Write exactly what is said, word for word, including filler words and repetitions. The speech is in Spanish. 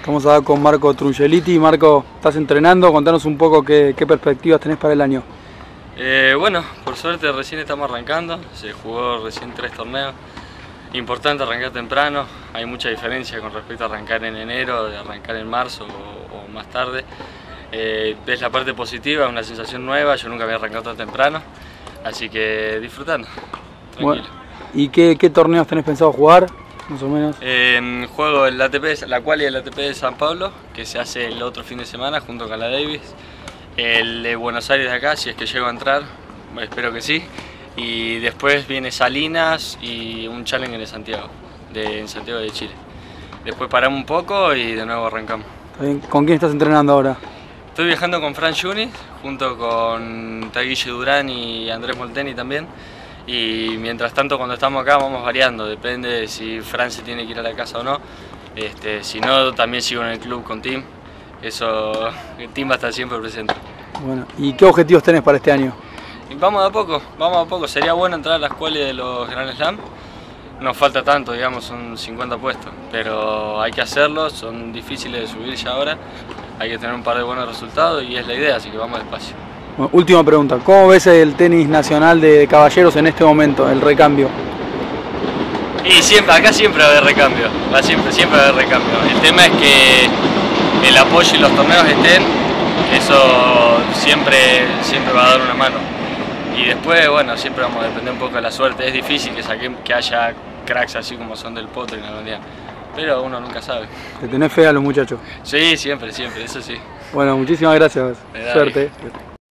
Estamos acá con Marco Trungeliti. Marco, ¿estás entrenando? Contanos un poco qué, qué perspectivas tenés para el año. Eh, bueno, por suerte recién estamos arrancando, se jugó recién tres torneos. Importante arrancar temprano, hay mucha diferencia con respecto a arrancar en enero, de arrancar en marzo o, o más tarde. Eh, ves la parte positiva, una sensación nueva, yo nunca había arrancado tan temprano, así que disfrutando, tranquilo. Bueno, ¿y qué, qué torneos tenés pensado jugar, más o menos? Eh, juego el A T P, la quali del A T P de San Pablo, que se hace el otro fin de semana junto con la Davis. El de Buenos Aires de acá, si es que llego a entrar, espero que sí. Y después viene Salinas y un Challenger de Santiago, de, en Santiago de Chile. Después paramos un poco y de nuevo arrancamos. ¿Con quién estás entrenando ahora? Estoy viajando con Fran Juni, junto con Taguille Durán y Andrés Molteni también. Y mientras tanto, cuando estamos acá vamos variando, depende de si Fran se tiene que ir a la casa o no. Este, si no, también sigo en el club con Tim. Eso, el Tim va a estar siempre presente. Bueno, ¿y qué objetivos tenés para este año? Y vamos de a poco, vamos a poco. Sería bueno entrar a las quali de los Grand Slam. Nos falta tanto, digamos, son cincuenta puestos, pero hay que hacerlo, son difíciles de subir ya ahora. Hay que tener un par de buenos resultados y es la idea, así que vamos despacio. Bueno, última pregunta, ¿cómo ves el tenis nacional de caballeros en este momento, el recambio? Y siempre, acá siempre va a haber recambio, va siempre, siempre va a haber recambio. El tema es que el apoyo y los torneos estén, eso siempre, siempre va a dar una mano. Y después, bueno, siempre vamos a depender un poco de la suerte. Es difícil que, saquen, que haya cracks así como son del Potro y la Mundial, pero uno nunca sabe. ¿Te tenés fe a los muchachos? Sí, siempre, siempre, eso sí. Bueno, muchísimas gracias. Suerte.